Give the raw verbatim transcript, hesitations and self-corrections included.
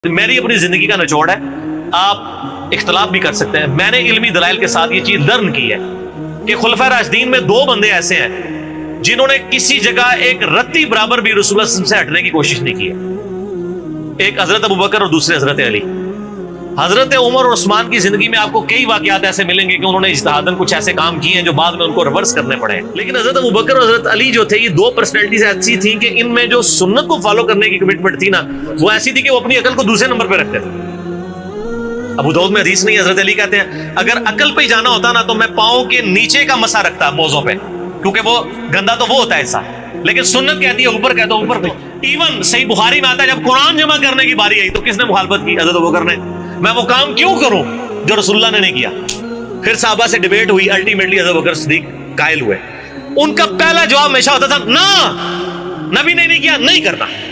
मेरी अपनी जिंदगी का निचोड़ है, आप इख्तलाफ भी कर सकते हैं। मैंने इल्मी दलाइल के साथ ये चीज लर्न की है कि खुलफा राशिदीन में दो बंदे ऐसे हैं जिन्होंने किसी जगह एक रत्ती बराबर भी रसूलुल्लाह सल्लल्लाहु अलैहि वसल्लम से हटने की कोशिश नहीं की है। एक हजरत अबू बकर और दूसरे हजरत अली। हजरत उमर और उस्मान की जिंदगी में आपको कई वाकयात ऐसे मिलेंगे कि उन्होंने इज्तिहादन कुछ ऐसे काम किए हैं जो बाद में उनको रिवर्स करने पड़े। लेकिन हजरत अबू बकर और हजरत अली जो थे, ये दो पर्सनैलिटीज ऐसी थी कि इनमें जो सुन्नत को फॉलो करने की कमिटमेंट थी ना, वो ऐसी थी कि वो अपनी अकल को दूसरे नंबर पर रखते थे। अबू दाऊद में हदीस नहीं, हजरत अली कहते हैं अगर अकल पे जाना होता ना तो मैं पाँव के नीचे का मसा रखता मोज़ों पे, क्योंकि वो गंदा तो वो होता है ऐसा, लेकिन सुन्नत कहती है ऊपर, कहता ऊपर पे। इवन सही बुखारी में आता है जब कुरान जमा करने की बारी आई तो किसने मुखालफत की? हजरत अबू बकर ने। मैं वो काम क्यों करूं जो रसूलुल्लाह ने नहीं किया? फिर साहबा से डिबेट हुई, अल्टीमेटली हजरत अबू बकर सिद्दीक कायल हुए। उनका पहला जवाब हमेशा होता था ना, नबी ने नहीं किया, नहीं करना।